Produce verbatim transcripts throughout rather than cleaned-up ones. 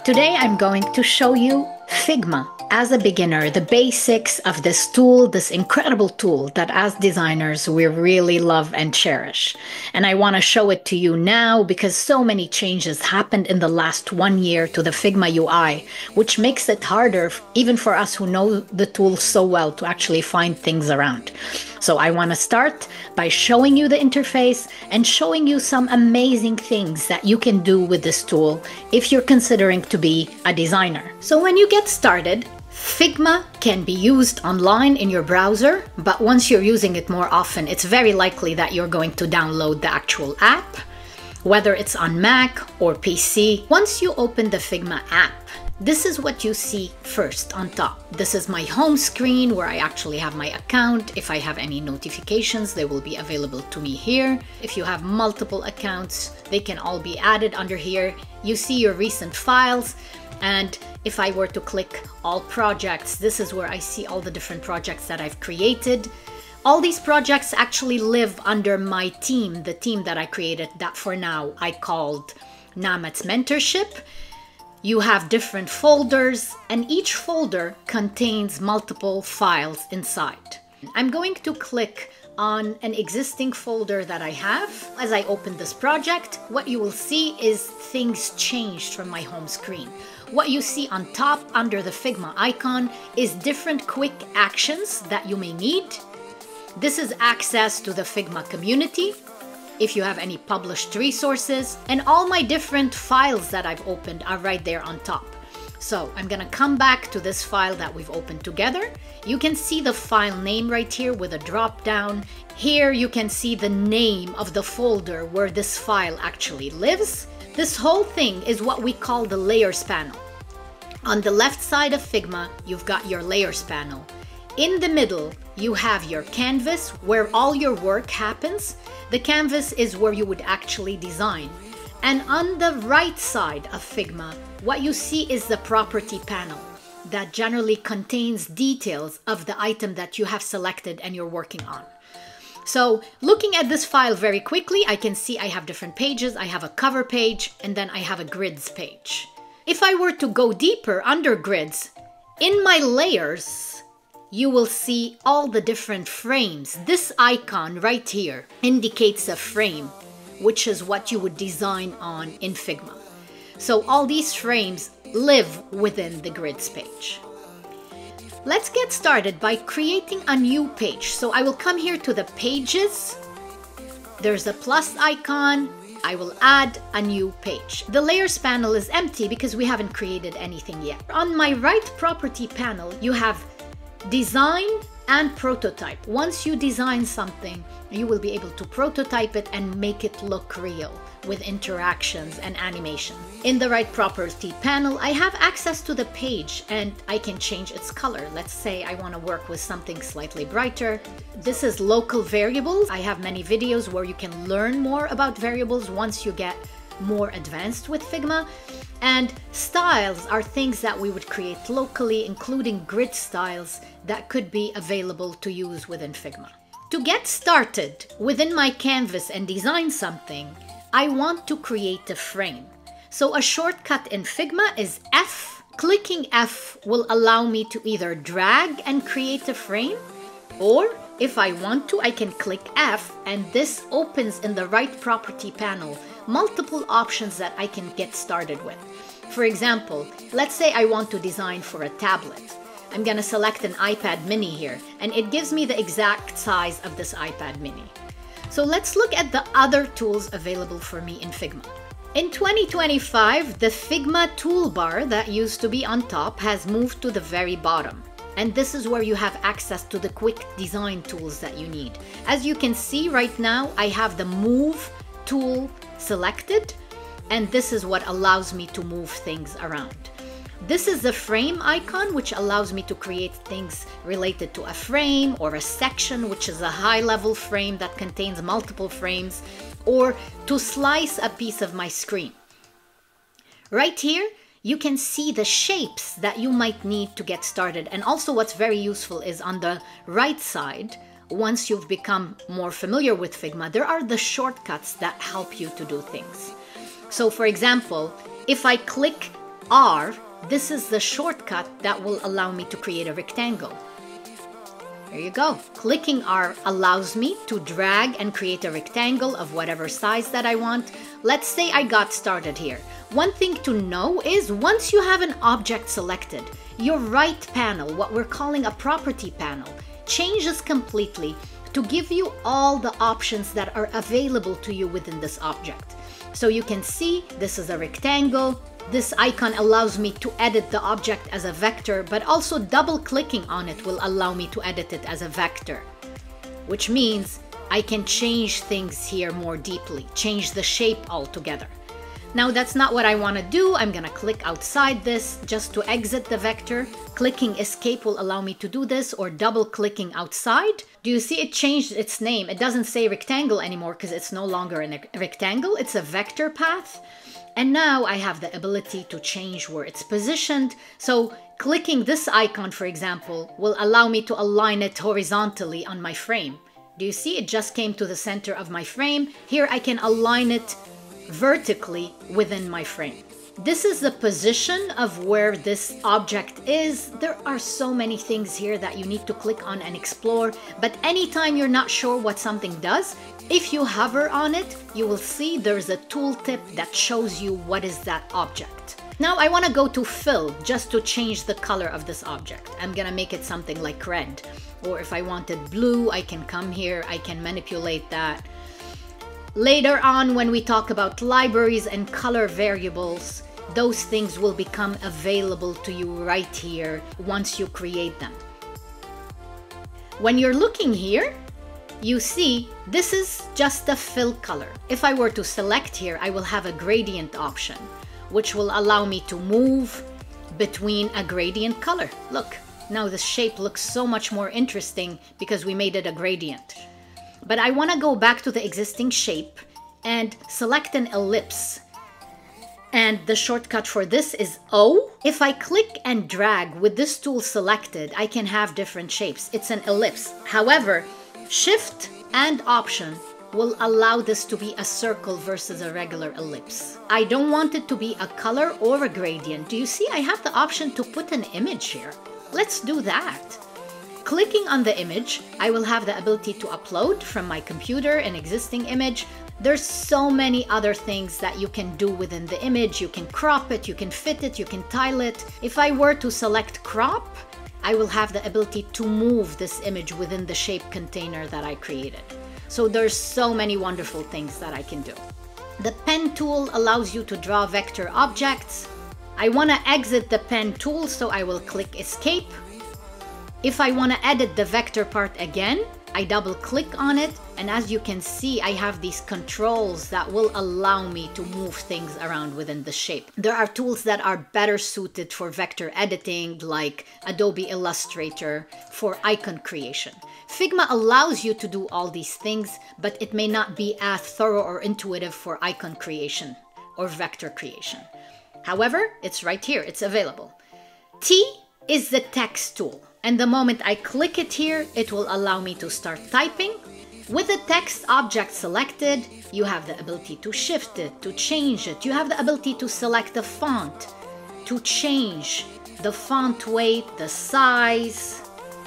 Today I'm going to show you Figma as a beginner, the basics of this tool, this incredible tool that as designers we really love and cherish. And I want to show it to you now because so many changes happened in the last one year to the Figma U I, which makes it harder even for us who know the tool so well to actually find things around. So I want to start by showing you the interface and showing you some amazing things that you can do with this tool if you're considering to be a designer. So when you get started, Figma can be used online in your browser, but once you're using it more often, it's very likely that you're going to download the actual app, whether it's on Mac or P C. Once you open the Figma app, this is what you see first on top. This is my home screen where I actually have my account. If I have any notifications, they will be available to me here. If you have multiple accounts, they can all be added under here. You see your recent files. And if I were to click all projects, this is where I see all the different projects that I've created. All these projects actually live under my team, the team that I created that for now I called Namet's Mentorship. You have different folders and each folder contains multiple files inside. I'm going to click on an existing folder that I have. As I open this project, what you will see is things changed from my home screen. What you see on top under the Figma icon is different quick actions that you may need. This is access to the Figma community, if you have any published resources, and all my different files that I've opened are right there on top. So I'm gonna come back to this file that we've opened together. You can see the file name right here with a drop down. Here you can see the name of the folder where this file actually lives. This whole thing is what we call the layers panel. On the left side of Figma, you've got your layers panel. In the middle, you have your canvas where all your work happens. The canvas is where you would actually design. And on the right side of Figma, what you see is the property panel that generally contains details of the item that you have selected and you're working on. So looking at this file very quickly, I can see I have different pages. I have a cover page and then I have a grids page. If I were to go deeper under grids, in my layers, you will see all the different frames. This icon right here indicates a frame, which is what you would design on in Figma. So all these frames live within the grids page. Let's get started by creating a new page. So I will come here to the pages. There's a plus icon. I will add a new page. The layers panel is empty because we haven't created anything yet. On my right property panel, you have design and prototype. Once you design something, you will be able to prototype it and make it look real with interactions and animation. In the right property panel, I have access to the page and I can change its color. Let's say I want to work with something slightly brighter. This is local variables. I have many videos where you can learn more about variables once you get more advanced with Figma. And styles are things that we would create locally, including grid styles that could be available to use within Figma. To get started within my canvas and design something, I want to create a frame. So a shortcut in Figma is F. Clicking F will allow me to either drag and create a frame, or if I want to, I can click F and this opens in the right property panel multiple options that I can get started with. For example, let's say I want to design for a tablet. I'm gonna select an iPad mini here and it gives me the exact size of this iPad mini. So let's look at the other tools available for me in Figma. In twenty twenty-five, the Figma toolbar that used to be on top has moved to the very bottom. And this is where you have access to the quick design tools that you need. As you can see right now, I have the Move tool selected, and this is what allows me to move things around. This is the frame icon, which allows me to create things related to a frame or a section, which is a high-level frame that contains multiple frames, or to slice a piece of my screen. Right here, you can see the shapes that you might need to get started. And also what's very useful is on the right side, once you've become more familiar with Figma, there are the shortcuts that help you to do things. So for example, if I click R, this is the shortcut that will allow me to create a rectangle. There you go. Clicking R allows me to drag and create a rectangle of whatever size that I want. Let's say I got started here. One thing to know is once you have an object selected, your right panel, what we're calling a property panel, changes completely to give you all the options that are available to you within this object. So you can see this is a rectangle. This icon allows me to edit the object as a vector, but also double clicking on it will allow me to edit it as a vector, which means I can change things here more deeply, change the shape altogether. Now that's not what I want to do. I'm gonna click outside this just to exit the vector. Clicking escape will allow me to do this, or double clicking outside. Do you see it changed its name? It doesn't say rectangle anymore because it's no longer a rectangle, it's a vector path. And now I have the ability to change where it's positioned. So clicking this icon, for example, will allow me to align it horizontally on my frame. Do you see? It just came to the center of my frame. Here I can align it vertically within my frame. This is the position of where this object is. There are so many things here that you need to click on and explore, but anytime you're not sure what something does, if you hover on it, you will see there's a tooltip that shows you what is that object. Now I want to go to fill just to change the color of this object. I'm gonna make it something like red, or if I wanted blue, I can come here, I can manipulate that. Later on, when we talk about libraries and color variables, those things will become available to you right here once you create them. When you're looking here, you see this is just a fill color. If I were to select here, I will have a gradient option, which will allow me to move between a gradient color. Look, now the shape looks so much more interesting because we made it a gradient. But I want to go back to the existing shape and select an ellipse. And the shortcut for this is O. If I click and drag with this tool selected, I can have different shapes. It's an ellipse. However, Shift and Option will allow this to be a circle versus a regular ellipse. I don't want it to be a color or a gradient. Do you see I have the option to put an image here? Let's do that. Clicking on the image, I will have the ability to upload from my computer an existing image. There's so many other things that you can do within the image. You can crop it, you can fit it, you can tile it. If I were to select crop, I will have the ability to move this image within the shape container that I created. So there's so many wonderful things that I can do. The pen tool allows you to draw vector objects. I want to exit the pen tool, so I will click escape. If I want to edit the vector part again, I double click on it, and as you can see, I have these controls that will allow me to move things around within the shape. There are tools that are better suited for vector editing, like Adobe Illustrator for icon creation. Figma allows you to do all these things, but it may not be as thorough or intuitive for icon creation or vector creation. However, it's right here, it's available. T is the text tool. And the moment I click it here, it will allow me to start typing. With the text object selected, you have the ability to shift it, to change it. You have the ability to select the font, to change the font weight, the size.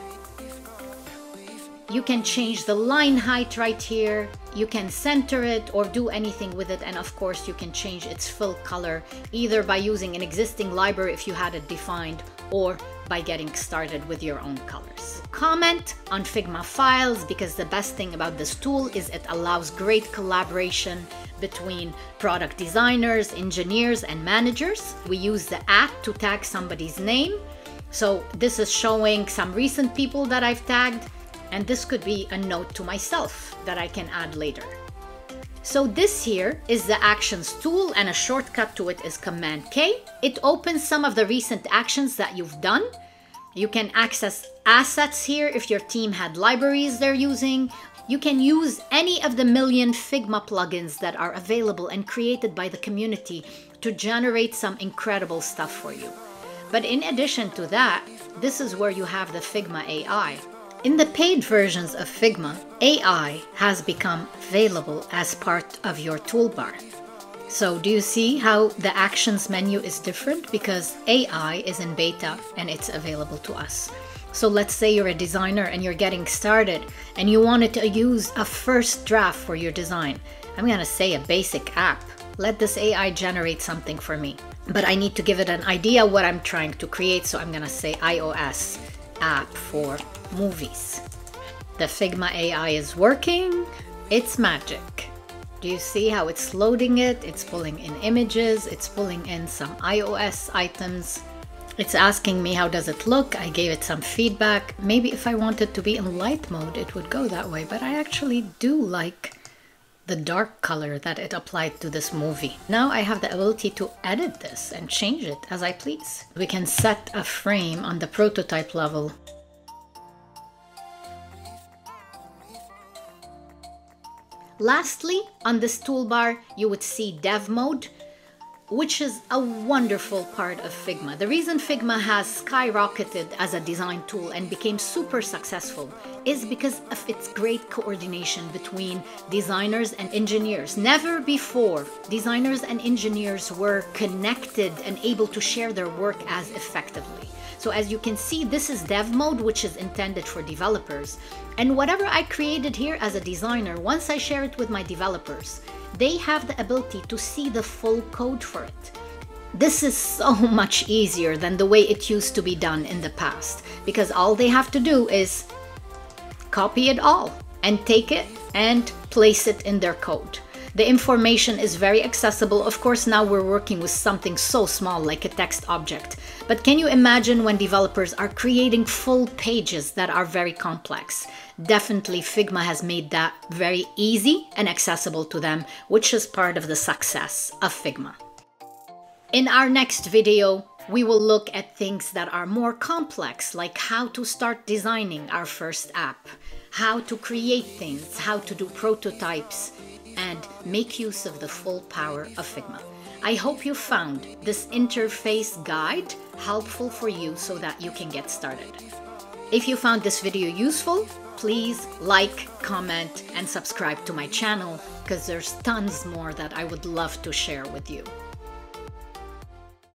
You can change the line height right here. You can center it or do anything with it. And of course, you can change its fill color either by using an existing library if you had it defined, or by getting started with your own colors. Comment on Figma files, because the best thing about this tool is it allows great collaboration between product designers, engineers, and managers. We use the at to tag somebody's name. So this is showing some recent people that I've tagged, and this could be a note to myself that I can add later. So this here is the Actions tool, and a shortcut to it is Command K. It opens some of the recent actions that you've done. You can access assets here if your team had libraries they're using. You can use any of the million Figma plugins that are available and created by the community to generate some incredible stuff for you. But in addition to that, this is where you have the Figma A I. In the paid versions of Figma, A I has become available as part of your toolbar. So do you see how the actions menu is different? Because A I is in beta and it's available to us. So let's say you're a designer and you're getting started and you wanted to use a first draft for your design. I'm gonna say a basic app. Let this A I generate something for me. But I need to give it an idea what I'm trying to create. So I'm gonna say iOS app for movies. The Figma A I is working. It's magic. Do you see how it's loading it? It's pulling in images, it's pulling in some iOS items. It's asking me how does it look? I gave it some feedback. Maybe if I wanted to be in light mode, it would go that way, but I actually do like the dark color that it applied to this movie. Now I have the ability to edit this and change it as I please. We can set a frame on the prototype level. Lastly, on this toolbar, you would see Dev Mode, which is a wonderful part of Figma. The reason Figma has skyrocketed as a design tool and became super successful is because of its great coordination between designers and engineers. Never before, designers and engineers were connected and able to share their work as effectively. So as you can see, this is Dev Mode, which is intended for developers. And whatever I created here as a designer, once I share it with my developers, they have the ability to see the full code for it. This is so much easier than the way it used to be done in the past, because all they have to do is copy it all and take it and place it in their code. The information is very accessible. Of course, now we're working with something so small like a text object. But can you imagine when developers are creating full pages that are very complex? Definitely Figma has made that very easy and accessible to them, which is part of the success of Figma. In our next video, we will look at things that are more complex, like how to start designing our first app, how to create things, how to do prototypes, and make use of the full power of Figma. I hope you found this interface guide helpful for you so that you can get started. If you found this video useful, please like, comment, and subscribe to my channel because there's tons more that I would love to share with you.